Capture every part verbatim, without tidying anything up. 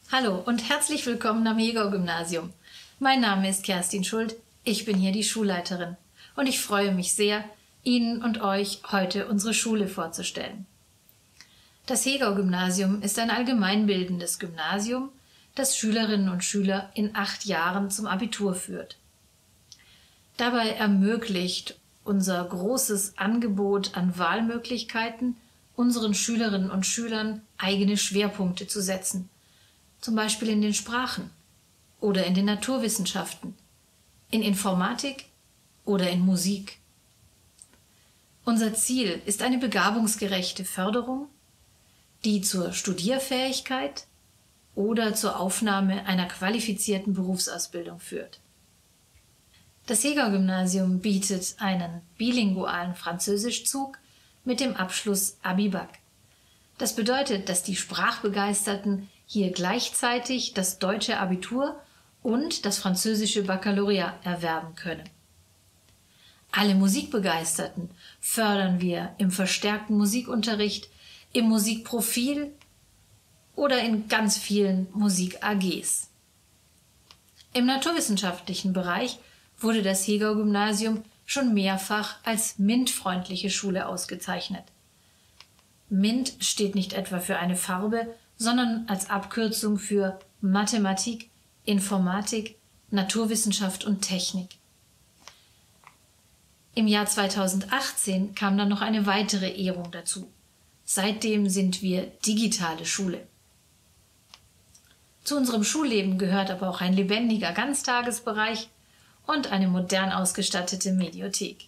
Hallo und herzlich willkommen am Hegau-Gymnasium. Mein Name ist Kerstin Schuld, ich bin hier die Schulleiterin und ich freue mich sehr, Ihnen und euch heute unsere Schule vorzustellen. Das Hegau-Gymnasium ist ein allgemeinbildendes Gymnasium, das Schülerinnen und Schüler in acht Jahren zum Abitur führt. Dabei ermöglicht unser großes Angebot an Wahlmöglichkeiten unseren Schülerinnen und Schülern eigene Schwerpunkte zu setzen, zum Beispiel in den Sprachen oder in den Naturwissenschaften, in Informatik oder in Musik. Unser Ziel ist eine begabungsgerechte Förderung, die zur Studierfähigkeit oder zur Aufnahme einer qualifizierten Berufsausbildung führt. Das Hegau-Gymnasium bietet einen bilingualen Französischzug mit dem Abschluss Abi-Bac. Das bedeutet, dass die Sprachbegeisterten hier gleichzeitig das deutsche Abitur und das französische Baccalaureat erwerben können. Alle Musikbegeisterten fördern wir im verstärkten Musikunterricht, im Musikprofil oder in ganz vielen Musik-A Gs. Im naturwissenschaftlichen Bereich wurde das Hegau-Gymnasium schon mehrfach als MINT-freundliche Schule ausgezeichnet. MINT steht nicht etwa für eine Farbe, sondern als Abkürzung für Mathematik, Informatik, Naturwissenschaft und Technik. Im Jahr zweitausendachtzehn kam dann noch eine weitere Ehrung dazu. Seitdem sind wir digitale Schule. Zu unserem Schulleben gehört aber auch ein lebendiger Ganztagesbereich und eine modern ausgestattete Mediothek.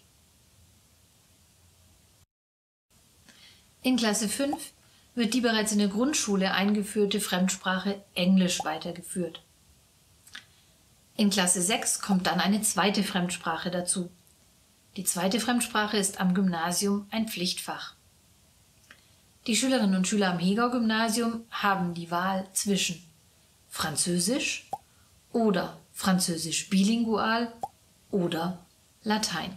In Klasse fünf wird die bereits in der Grundschule eingeführte Fremdsprache Englisch weitergeführt. In Klasse sechs kommt dann eine zweite Fremdsprache dazu. Die zweite Fremdsprache ist am Gymnasium ein Pflichtfach. Die Schülerinnen und Schüler am Hegau-Gymnasium haben die Wahl zwischen Französisch oder Französisch bilingual oder Latein.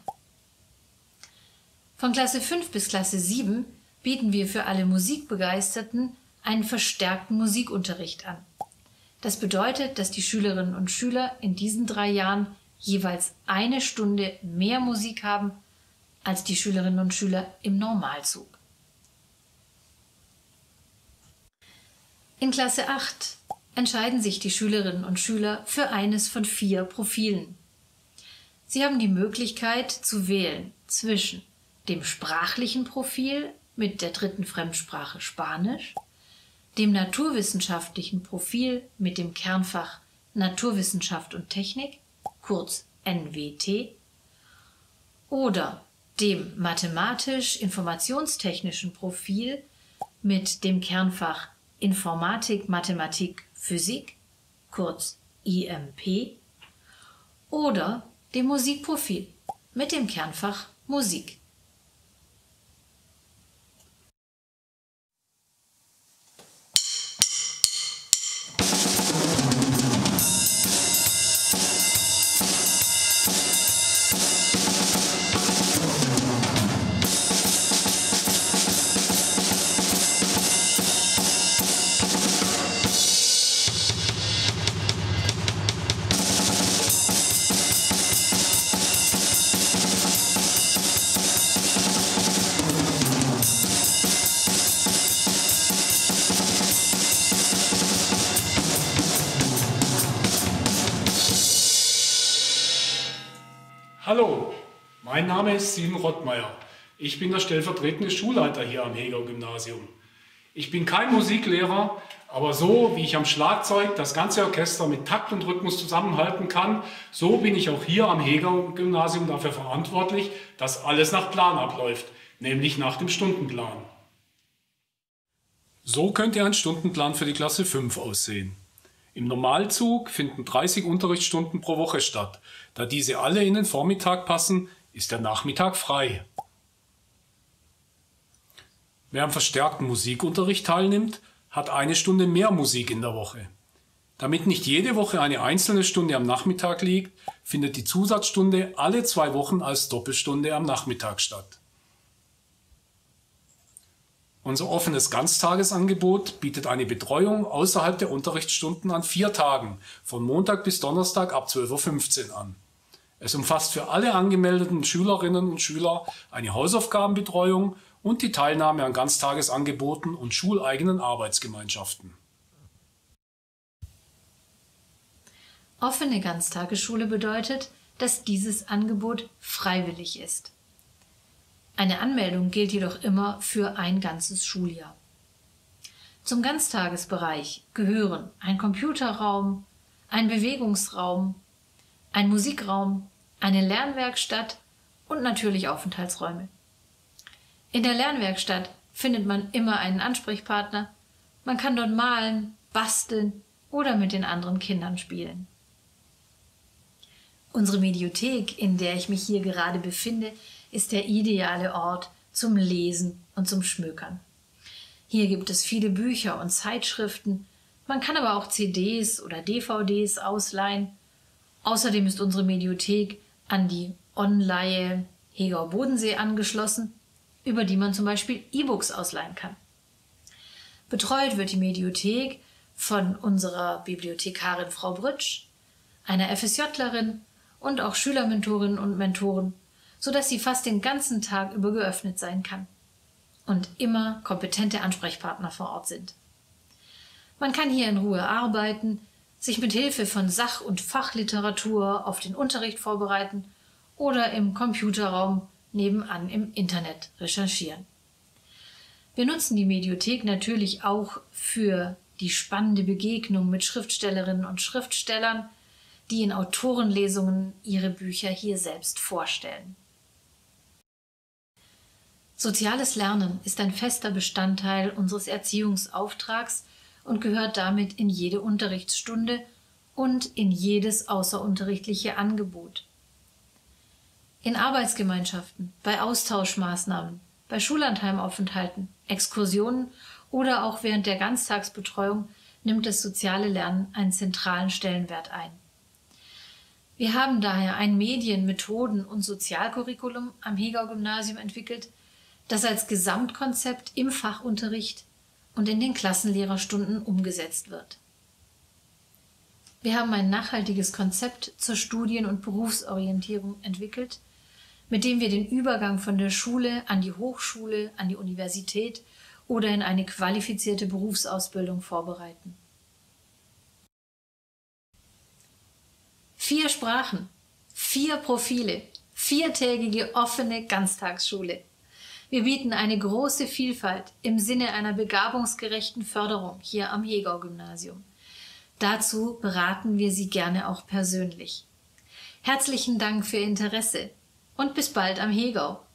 Von Klasse fünf bis Klasse sieben bieten wir für alle Musikbegeisterten einen verstärkten Musikunterricht an. Das bedeutet, dass die Schülerinnen und Schüler in diesen drei Jahren jeweils eine Stunde mehr Musik haben als die Schülerinnen und Schüler im Normalzug. In Klasse acht entscheiden sich die Schülerinnen und Schüler für eines von vier Profilen. Sie haben die Möglichkeit zu wählen zwischen dem sprachlichen Profil mit der dritten Fremdsprache Spanisch, dem naturwissenschaftlichen Profil mit dem Kernfach Naturwissenschaft und Technik, kurz N W T, oder dem mathematisch-informationstechnischen Profil mit dem Kernfach Informatik, Mathematik, Physik, kurz I M P, oder dem Musikprofil mit dem Kernfach Musik. Hallo, mein Name ist Simon Rottmeier. Ich bin der stellvertretende Schulleiter hier am Hegau-Gymnasium. Ich bin kein Musiklehrer, aber so wie ich am Schlagzeug das ganze Orchester mit Takt und Rhythmus zusammenhalten kann, so bin ich auch hier am Hegau-Gymnasium dafür verantwortlich, dass alles nach Plan abläuft, nämlich nach dem Stundenplan. So könnte ein Stundenplan für die Klasse fünf aussehen. Im Normalzug finden dreißig Unterrichtsstunden pro Woche statt. Da diese alle in den Vormittag passen, ist der Nachmittag frei. Wer am verstärkten Musikunterricht teilnimmt, hat eine Stunde mehr Musik in der Woche. Damit nicht jede Woche eine einzelne Stunde am Nachmittag liegt, findet die Zusatzstunde alle zwei Wochen als Doppelstunde am Nachmittag statt. Unser offenes Ganztagesangebot bietet eine Betreuung außerhalb der Unterrichtsstunden an vier Tagen, von Montag bis Donnerstag ab zwölf Uhr fünfzehn an. Es umfasst für alle angemeldeten Schülerinnen und Schüler eine Hausaufgabenbetreuung und die Teilnahme an Ganztagesangeboten und schuleigenen Arbeitsgemeinschaften. Offene Ganztagesschule bedeutet, dass dieses Angebot freiwillig ist. Eine Anmeldung gilt jedoch immer für ein ganzes Schuljahr. Zum Ganztagesbereich gehören ein Computerraum, ein Bewegungsraum, ein Musikraum, eine Lernwerkstatt und natürlich Aufenthaltsräume. In der Lernwerkstatt findet man immer einen Ansprechpartner. Man kann dort malen, basteln oder mit den anderen Kindern spielen. Unsere Mediothek, in der ich mich hier gerade befinde, ist der ideale Ort zum Lesen und zum Schmökern. Hier gibt es viele Bücher und Zeitschriften, man kann aber auch C Ds oder D V Ds ausleihen. Außerdem ist unsere Mediothek an die Online Hegau Bodensee angeschlossen, über die man zum Beispiel E-Books ausleihen kann. Betreut wird die Mediothek von unserer Bibliothekarin Frau Brütsch, einer FSJlerin und auch Schülermentorinnen und Mentoren, sodass sie fast den ganzen Tag über geöffnet sein kann und immer kompetente Ansprechpartner vor Ort sind. Man kann hier in Ruhe arbeiten, sich mit Hilfe von Sach- und Fachliteratur auf den Unterricht vorbereiten oder im Computerraum nebenan im Internet recherchieren. Wir nutzen die Mediothek natürlich auch für die spannende Begegnung mit Schriftstellerinnen und Schriftstellern, die in Autorenlesungen ihre Bücher hier selbst vorstellen. Soziales Lernen ist ein fester Bestandteil unseres Erziehungsauftrags und gehört damit in jede Unterrichtsstunde und in jedes außerunterrichtliche Angebot. In Arbeitsgemeinschaften, bei Austauschmaßnahmen, bei Schullandheimaufenthalten, Exkursionen oder auch während der Ganztagsbetreuung nimmt das soziale Lernen einen zentralen Stellenwert ein. Wir haben daher ein Medien-, Methoden- und Sozialcurriculum am Hegau-Gymnasium entwickelt, das als Gesamtkonzept im Fachunterricht und in den Klassenlehrerstunden umgesetzt wird. Wir haben ein nachhaltiges Konzept zur Studien- und Berufsorientierung entwickelt, mit dem wir den Übergang von der Schule an die Hochschule, an die Universität oder in eine qualifizierte Berufsausbildung vorbereiten. Vier Sprachen, vier Profile, viertägige offene Ganztagsschule. Wir bieten eine große Vielfalt im Sinne einer begabungsgerechten Förderung hier am Hegau-Gymnasium. Dazu beraten wir Sie gerne auch persönlich. Herzlichen Dank für Ihr Interesse und bis bald am Hegau.